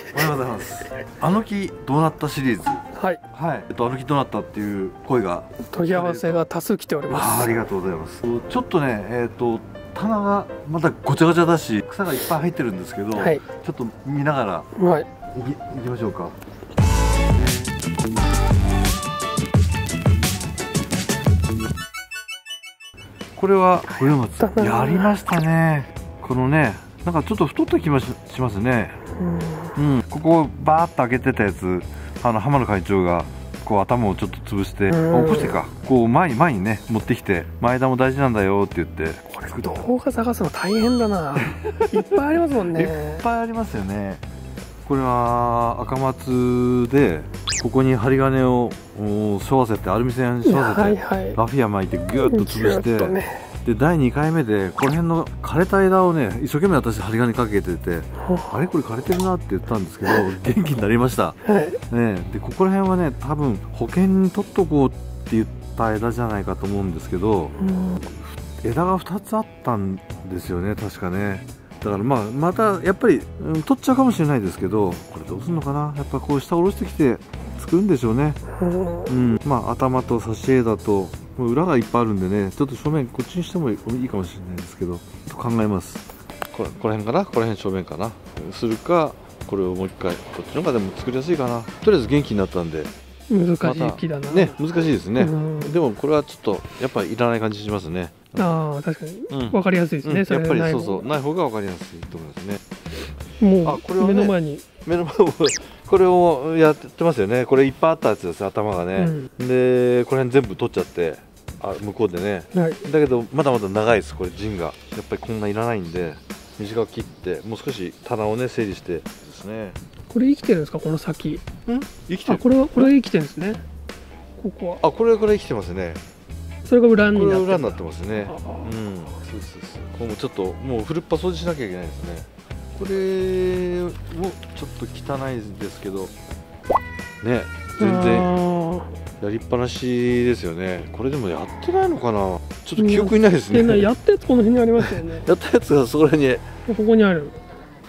おはようございます。あの木どうなったシリーズ。 はい。 はい。あの木どうなったっていう声が問い合わせが多数来ております。 ありがとうございます。ちょっとね、棚がまだごちゃごちゃだし、草がいっぱい入ってるんですけど、はい、ちょっと見ながら、 はい、 行きましょうか。これは五葉松やりましたね。このね、なんかちょっと太った気もしますね。うん、ここをバーッと開けてたやつ、浜野会長がこう頭をちょっと潰して、起こしてか、こう前にね持ってきて、前田も大事なんだよって言って。 これ動画探すの大変だな。いっぱいありますもんね。 いっぱいありますよね。これは赤松で、ここに針金を沿わせて、アルミ線沿わせて、ラフィア巻いてギュッと潰して。で第2回目でこの辺の枯れた枝をね、一生懸命私針金かけてて、あれこれ枯れてるなって言ったんですけど、元気になりました、ね。でここら辺はね、多分保険に取っとこうって言った枝じゃないかと思うんですけど、枝が2つあったんですよね、確かね。だからまたやっぱり、取っちゃうかもしれないですけど、これどうするのかな。やっぱこう下下ろしてきて作るんでしょうね。頭と差し枝と裏がいっぱいあるんでね、ちょっと正面こっちにしてもいいかもしれないですけど、と考えます。この辺かな、この辺正面かな、するか、これをもう一回、こっちの方がでも作りやすいかな。とりあえず元気になったんで。 難しい木だな。 ね、難しいですね。でもこれはちょっとやっぱりいらない感じしますね。 ああ、確かに。わかりやすいですね。 やっぱりそうそう、ない方がわかりやすいと思いますね。 もうこれは目の前に。 これをやってますよね。これいっぱいあったやつです、頭がね。で、この辺全部取っちゃって、向こうでね。だけどまだまだ長いです、これ陣が。やっぱりこんないらないんで、短く切って、もう少し棚をね整理してですね。 これ生きてるんですか、この先。 生きてる。 これ生きてるんですね。ここは。 これ生きてますね。 それが裏になってますね。そうそうそう。これもちょっともう古っ端掃除しなきゃいけないですね。これもちょっと汚いですけどね、全然やりっぱなしですよね。これでもやってないのかな、ちょっと記憶にないですね。 やったやつこの辺にありますよね。 やったやつがそこら辺に、 ここにある。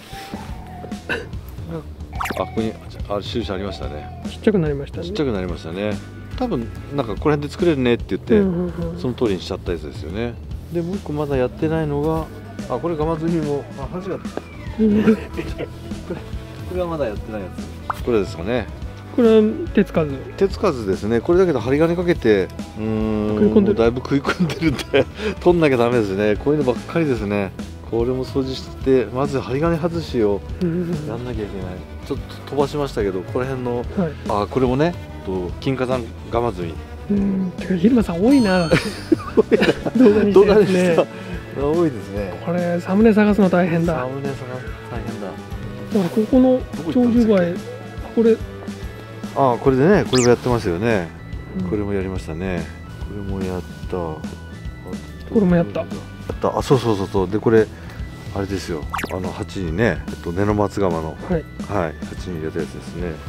ここに印ありましたね。 ちっちゃくなりましたね。 ちっちゃくなりましたね。多分なんかこの辺で作れるねって言って、その通りにしちゃったやつですよね。でもう一個まだやってないのが、これガマズミも話がこれはまだやってないやつ。これですかね。 これは手つかずですね。これだけど針金かけて、だいぶ食い込んでるんで取んなきゃダメですね。こういうのばっかりですね。これも掃除して、まず針金外しをやんなきゃいけない。ちょっと飛ばしましたけど、この辺の、これもね、金華山ガマズミ。 蛭間さん多いな。動画にしてますね。 多いですね。 これサムネ探すの大変だ。 サムネ探すの大変だ。 だからここの長寿梅、これ。 これでね、これもやってますよね。これもやりましたね。これもやった。 これもやった。 そう。でこれあれですよ。鉢にね、根の松釜の鉢に入れたやつですね。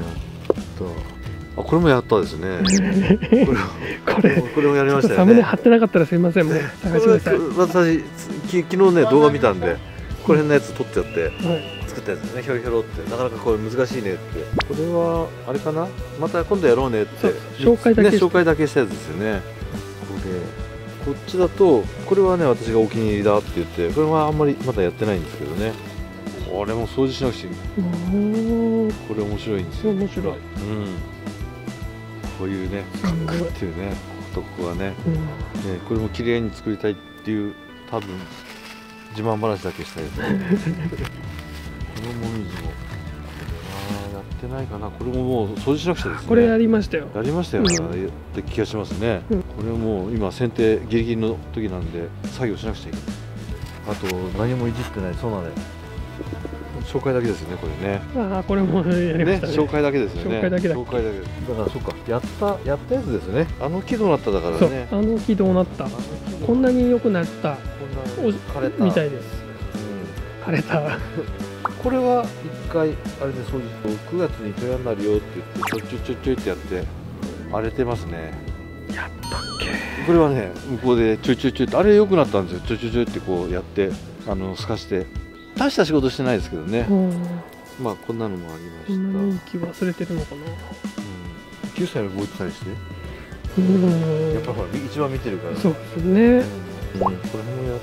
これもやったですね。これもやりましたよね。 サムネ貼ってなかったらすみません。もう探してください。 私昨日ね動画見たんで、この辺のやつ撮っちゃって作ったやつですね。ひょろひょろって、なかなかこれ難しいねって。これはあれかな。また今度やろうねって紹介だけしたやつですよね。こっちだと、これはね私がお気に入りだって言って、これはあんまりまだやってないんですけどね。これも掃除しなくちゃいけない。これ面白いんですよ。 面白い。 こういうね、カックっていうね、ここがね、これも綺麗に作りたいっていう、多分自慢話だけしたやつ。このもみじも、やってないかな。これももう掃除しなくちゃですね。 これやりましたよ。 やりましたよって気がしますね。これもう今剪定ギリギリの時なんで作業しなくちゃいけない。あと何もいじってない、そうなんで。紹介だけですよね、これね。 これもやりましたね。 紹介だけですよね。 紹介だけだ。 だからそっか、やったやつですね。木どうなっただからね。 木どうなった。こんなに良くなったみたいです。枯れた。 これは一回あれで掃除と9月に富山になるよって言ってちょいってやって荒れてますね。 やったっけ。 これはね、向こうでちょいってあれ良くなったんですよ。ちょいってこうやって透かして。大した仕事してないですけどね。 まあこんなのもありました。 こんなに息忘れてるのかな。 9歳の動いてたりして。やっぱほら一番見てるから。 そうですね。 これもやった。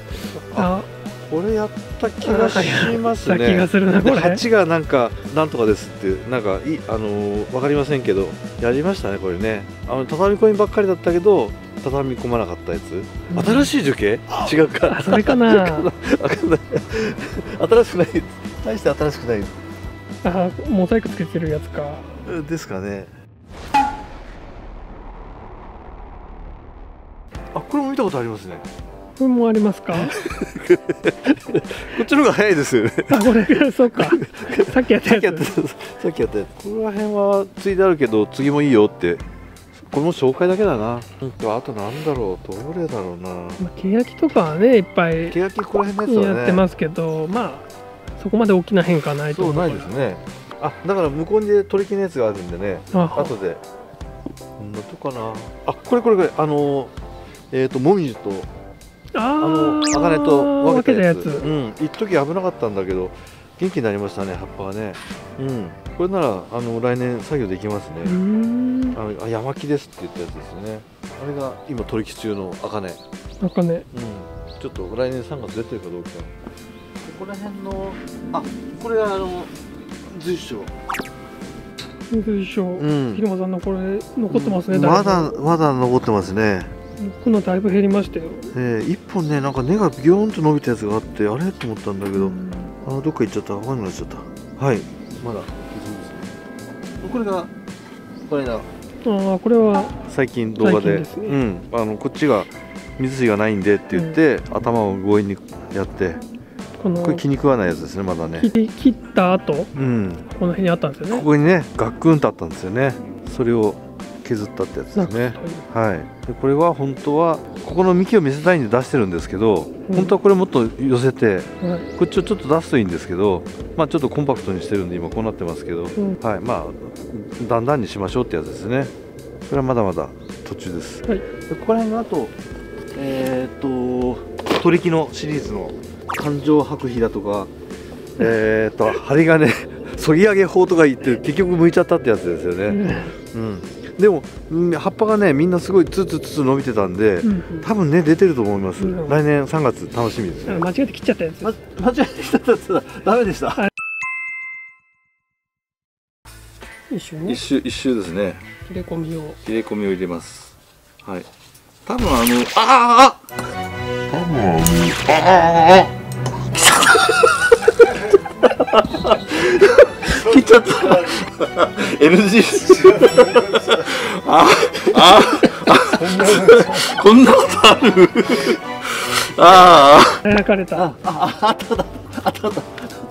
これやった気がしますね。 気がするなこれ。 8がなんかなんとかですってなんかわかりませんけどやりましたねこれね。畳み込みばっかりだったけど畳み込まなかったやつ。新しい樹形？違うか。 それかな。 わかんない。新しくない。大して新しくない。 モザイクつけてるやつか。 ですかね。これも見たことありますね。 これもありますか。こっちの方が早いですよね。 これそうか。さっきやったやつ。 さっきやったやつ。ここら辺はついてあるけど次もいいよって。これも紹介だけだな。あとなんだろう、どれだろうな。 ケヤキとかはねいっぱい。 ケヤキここら辺のやつはね。 やってますけど、まあそこまで大きな変化はないと思う。 そうないですね。だから向こうに取り木のやつがあるんでね。後で。こんなとかな。これもみじと茜と分けたやつ。一時危なかったんだけど元気になりましたね、葉っぱがね。これなら来年作業できますね。山木ですって言ったやつですよね。あれが今取り木中の茜。ちょっと来年3月出てるかどうか。ここら辺のこれは随所。 随所。ひろまさんのこれ残ってますね。 まだ残ってますね。 このだいぶ減りましたよ。 一本ねなんか根がビヨーンと伸びたやつがあってあれと思ったんだけどどっか行っちゃった。分かんなくなっちゃった。はい、まだこれがこれだ。 これは最近動画でこっちが水水がないんでって言って頭を強引にやってこれ気に食わないやつですね。まだね切った後この辺にあったんですよね。 ここにねガックンとあったんですよね。それを削ったってやつですね。はい。でこれは本当はここの幹を見せたいんで出してるんですけど、本当はこれもっと寄せて、こっちをちょっと出すといいんですけど、ちょっとコンパクトにしてるんで今こうなってますけど、はい。だんだんにしましょうってやつですね。これはまだまだ途中です。でここら辺があと取り木のシリーズの環状白皮だとか針金そぎ上げ法とか言って結局剥いちゃったってやつですよね。でも葉っぱがねみんなすごいツツツツ伸びてたんで、多分ね出てると思います。来年3月楽しみですね。 間違えて切っちゃったやつ。間違えて切っちゃったやつだ。ダメでした。一周ですね。 切れ込みを入れます。はい。多分切っちゃった。NG。こんなことある。 焼かれた。 あった。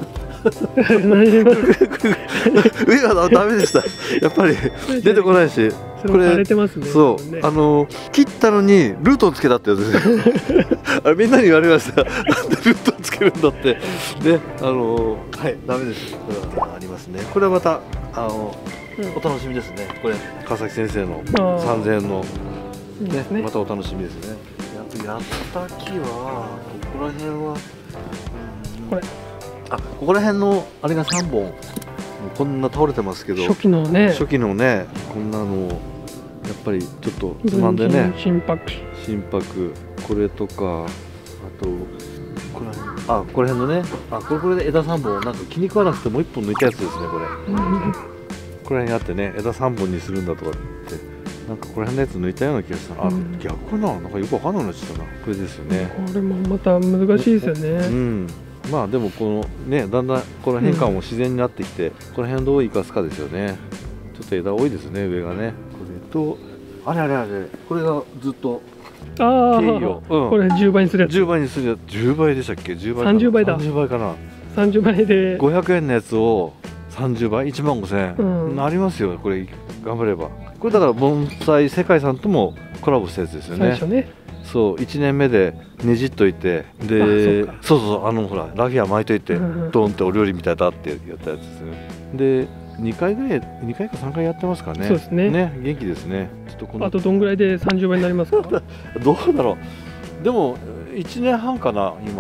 上はダメでした。やっぱり出てこないし。 これそう切ったのにルートをつけたってやつです。みんなに言われました。なんでルートをつけるんだって。ではいダメです。ありますね。これはまたお楽しみですね。これ川崎先生の3000円のねまたお楽しみですね。やった木はここら辺はここら辺のあれが3本こんな倒れてますけど、 初期のねこんなのやっぱりちょっとつまんでね心拍これとかあとここら辺のねこれで枝3本なんか気に食わなくてもう1本抜いたやつですね。これこら辺にあってね枝3本にするんだとかってなんかこら辺のやつ抜いたような気がした。逆かな、なんかよくわかんなくなっちゃったな。これですよね。 これもまた難しいですよね。 でもこのねだんだんこの変化も自然になってきて、この辺どう生かすかですよね。ちょっと枝多いですね上がね。これとあれこれがずっと経緯をこれ10倍にするやつ。 10倍にするやつ。10倍でしたっけ？10倍 30倍だ。 30倍かな。 30倍で 500円のやつを30倍1万5000円、ありますよこれ頑張れば。これだから盆栽世界さんともコラボしたやつですよね。 最初ね。 そう1年目でねじっといてでそうほらラフィア巻いといてドンってお料理みたいだってやったやつですね。で2回か3回やってますからね。 そうですね。 元気ですね。 あとどんぐらいで30倍になりますか？ どうだろう。でも1年半かな今。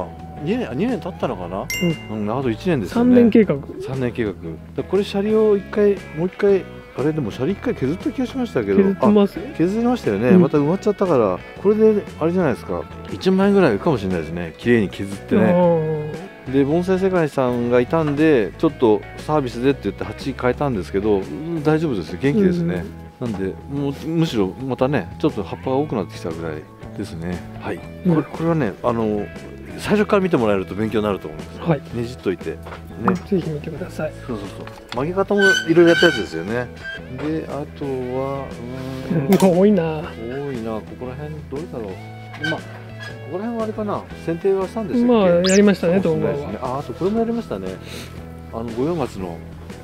2年経ったのかな、あと1年ですよ 3 ね。 年計画。 3年計画。これシャリをもう一回あれでもシャリ1回削った気がしましたけど、 削ってます。 削りましたよね、また埋まっちゃったから、これであれじゃないですか、1万円ぐらいかもしれないですね、綺麗に削ってね。で盆栽世界さんがいたんで、ちょっとサービスでって言って鉢変えたんですけど、大丈夫ですよ、元気ですね。なんでむしろまたね、ちょっと葉っぱが多くなってきたぐらいですね。はい、これはね、最初から見てもらえると勉強になると思うんですよ。はい、ねじっといて、ね、 ぜひ見てください。 そう曲げ方もいろいろやったやつですよね。で、あとは多いな。ここら辺どれだろう。ここら辺はあれかな、剪定はしたんですよ。 やりましたね、動画は。 あとこれもやりましたね。五葉松の。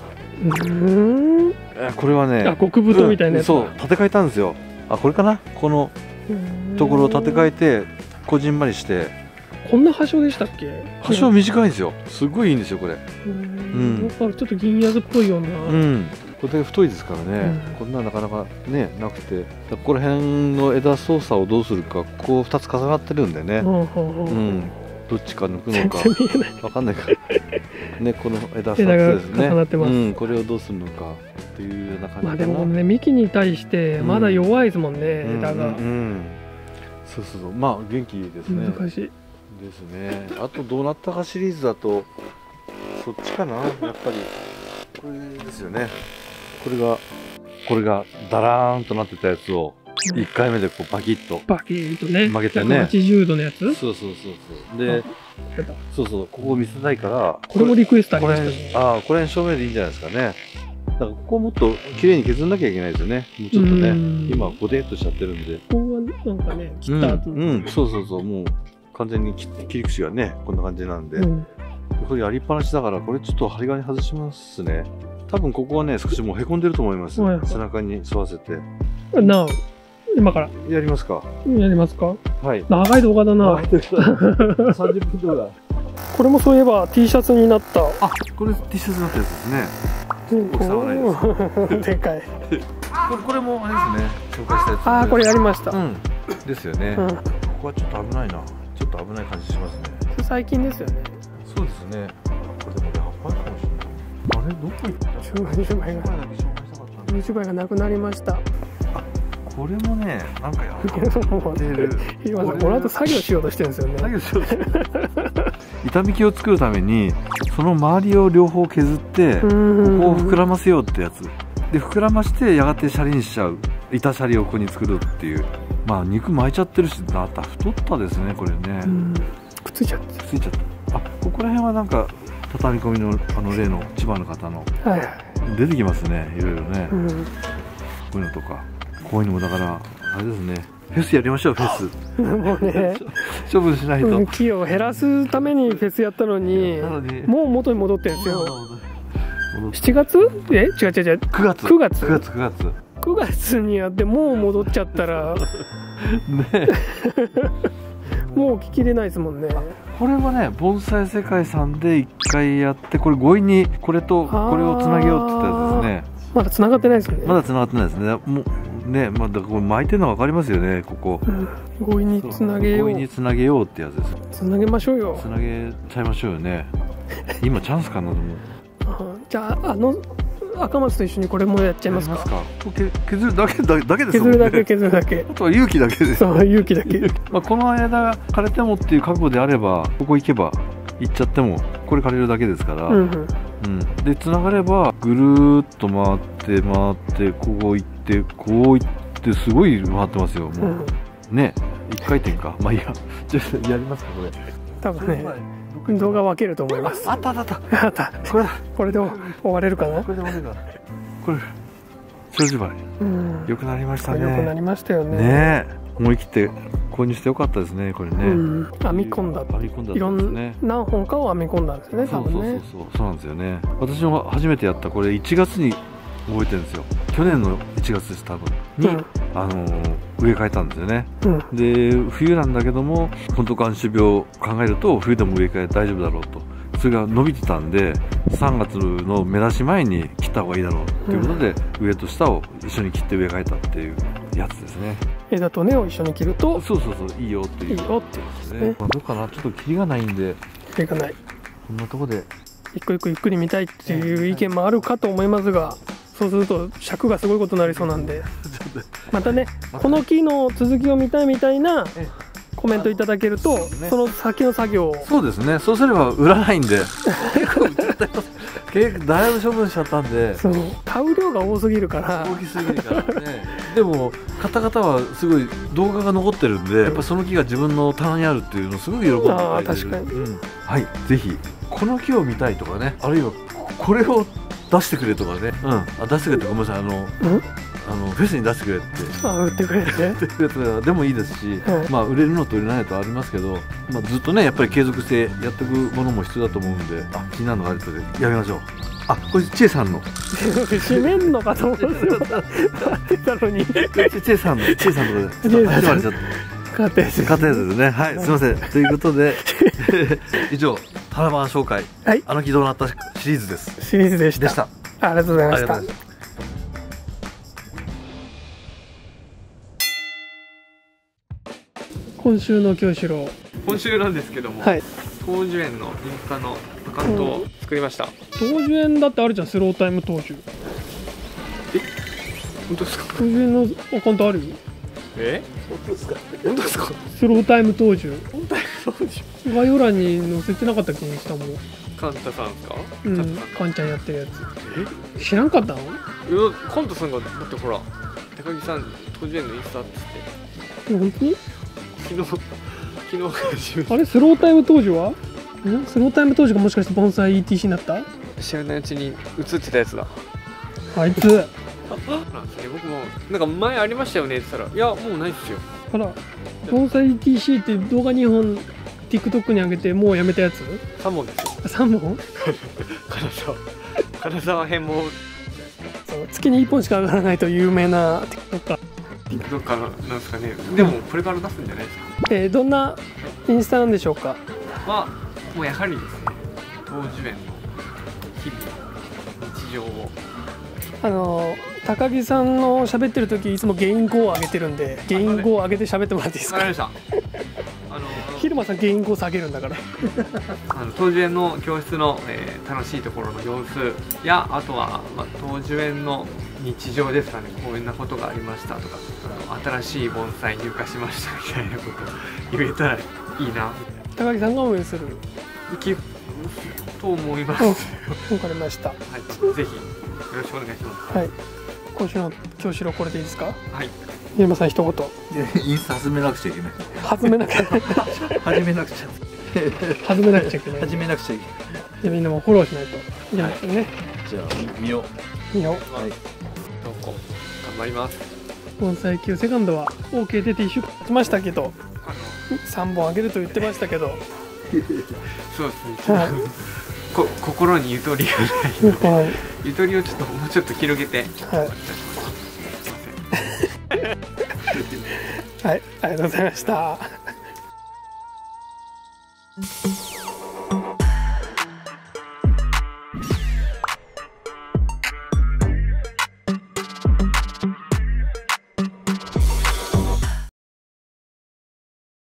これはね、極太みたいなやつ。そう、建て替えたんですよ。これかな、このところを建て替えて、こじんまりして。 こんな葉章でしたっけ？ 葉章短いんですよ。すごいいいんですよ、これ。 ちょっと銀矢っぽいような。 これ太いですからね。こんななかなかね、なくて。ここら辺の枝操作をどうするか、ここ2つ重なってるんでね。どっちか抜くのか。わかんないから。ね、この枝2つですね。重なってます。これをどうするのかっていうような感じ。 でもね、幹に対してまだ弱いですもんね、枝が。 そう、元気ですね。 難しい。 ですね。あとどうなったかシリーズだとそっちかな、やっぱりこれですよね。これがダラーンとなってたやつを1回目でこうバキッとね曲げてね、 80度のやつ。 そうで、ここを見せたいから、 これもリクエストありましたね。 これ正面でいいんじゃないですかね。だからここをもっと綺麗に削んなきゃいけないですよね。もうちょっとね、今ゴテッとしちゃってるんで。 ここはなんかね、切った後。 もう完全に切り口がね、こんな感じなんで、これやりっぱなしだから、これちょっと針金外しますね。多分ここはね、少しもうへこんでると思います。背中に沿わせて。 今からやりますか。 やりますか。 はい。 長い動画だな。 30分動画。 これもそういえば T シャツになった。 これ T シャツになったやつですね。大きさはないです。 でかい。 これもあれですね。紹介したやつ。 これやりました。 ですよね。ここはちょっと危ないな。ちょっと危ない感じしますね。 最近ですよね。 そうですね。これでも葉っぱかもしれない。あれどこ行った？ 虫歯がなくなりました。 これもね、なんかやってる。 今この後作業しようとしてるんですよね。 板引きを作るためにその周りを両方削ってここを膨らませようってやつで、膨らましてやがてシャリにしちゃう、板シャリをここに作るっていう。肉巻いちゃってるし、太ったですね、これね。 くっついちゃった。 ここら辺はなんか畳み込みの例の千葉の方の出てきますね、いろいろね。こういうのとか、こういうのもだからあれですね、フェスやりましょう。フェスもうね、処分しないと。 木を減らすためにフェスやったのに、もう元に戻ってるんですよ。7月？違う。9月にやってもう戻っちゃったらねもう聞きれないですもんね。 これはね、盆栽世界さんで1回やって、これ強引にこれとこれをつなげようって言ったやつですね。 まだつながってないですね。 まだつながってないですね。もうね、だからこれ巻いてるの分かりますよね、ここ。 強引につなげよう。 強引につなげようってやつです。 つなげましょうよ。 つなげちゃいましょうよね。今チャンスかなと思う。 じゃあ赤松と一緒にこれもやっちゃいますか。 削るだけですもんね。 削るだけ。 あとは勇気だけです。 そう、勇気だけ。 この間枯れてもっていう覚悟であれば、ここ行けば行っちゃってもこれ枯れるだけですから。でつながればぐるーっと回ってここ行ってこう行ってすごい回ってますよ。もうね、一回転か。いいや、ちょっとやりますかこれ。 多分ね、動画分けると思います。 あった。 これで終われるかな。 これ長寿梅良くなりましたね。 良くなりましたよね。 思い切って購入してよかったですね、これね。 編み込んだ。いろんな何本かを編み込んだんですね、多分ね。 そうなんですよね。私も初めてやったこれ1月に覚えてるんですよ。去年の1月です多分に植え替えたんですよね。で冬なんだけども、本当眼種病を考えると冬でも植え替え大丈夫だろうと。それが伸びてたんで、3月の目出し前に切った方がいいだろうということで、上と下を一緒に切って植え替えたっていうやつですね。 枝と根を一緒に切るとそういいよっていう。 いいよっていうですね。 どうかな、ちょっとキリがないんで。 キリがない。 こんなとこで一個一個ゆっくり見たいっていう意見もあるかと思いますが、そうすると尺がすごいことになりそうなんで、またね、この木の続きを見たいみたいなコメントいただけると、その先の作業を。 そうですね。そうすれば売らないんで結構だいぶ処分しちゃったんで。 そう、買う量が多すぎるから。 大きすぎるからね。でも方々はすごい動画が残ってるんで、やっぱその木が自分の棚にあるっていうのをすごい喜んでくれてる。 ああ、確かに。 はい、ぜひこの木を見たいとかね、あるいはこれを出してくれとかね、出してくれってごめんなさい、フェスに出してくれって売ってくれてでもいいですし、売れるのと売れないのとありますけど、ずっとねやっぱり継続してやっていくものも必要だと思うんで、気になるのがあるのでやめましょう。これチェさんの閉めんのかと思うんですよ。ってたのにチェさんのとこで始まっちゃった。家庭ですね。はい、すみません。ということで以上タラバン紹介、あの木どうなったシリーズです。 シリーズでした。ありがとうございました。今週の京志郎、 今週なんですけども、東樹園のインスタのアカウントを作りました。 東樹園だってあるじゃん、スロータイム東樹。 本当ですか？ 東樹園のアカウントあるよ。 本当ですか？本当ですか？ スロータイム東樹。 本当ですか？ 概要欄に載せてなかった気にしたもん。 カンタさんですか？ カンちゃんやってるやつ。知らんかったの？ カンタさんがだってほら、高木さん東樹園のインスタっつって。 本当に？ 昨日あれスロータイム当時は？スロータイム当時がもしかして盆栽 ETC になった？ 知らないうちに映ってたやつだ。 あいつ。 なんですね。僕もなんか前ありましたよねって言ったら、いやもうないっすよ。 あら、盆栽 ETC って動画2本 TikTok に上げてもうやめたやつ ？3本ですよ。 3本？ 金沢編も月に1本しか上がらないと有名な TikToker。 TikTokerなんですかね。でもこれから出すんじゃないですか。 どんなインスタなんでしょうか？ もうやはりですね、東樹園の日々日常を。 高木さんの喋ってる時いつも原因5を上げてるんで、原因5を上げて喋ってもらっていいですか？ わかりました。 昼間さん原因5下げるんだから東樹園の教室の、楽しいところの様子や、あとは、東樹園の日常ですかね、こういうなことがありましたとか、新しい盆栽入荷しましたみたいなこと言えたらいいな。 高木さんが応援すると思います。 わかりました。 ぜひよろしくお願いします。 はい。今週の京志郎これでいいですか？ はい。 ゆうまさん一言。 インスタ始めなくちゃいけない。 始めなくちゃ。 始めなくちゃ。 始めなくちゃいけない。 始めなくちゃいけない。 じゃあみんなもフォローしないといけないですね。 じゃあ見よう。 どうこ頑張ります。 盆栽級セカンドは OK 出て1週間経ちましたけど、3本あげると言ってましたけど。 そうですね。心にゆとりがない。ゆとりをちょっともうちょっと広げて。はい、 ありがとうございました。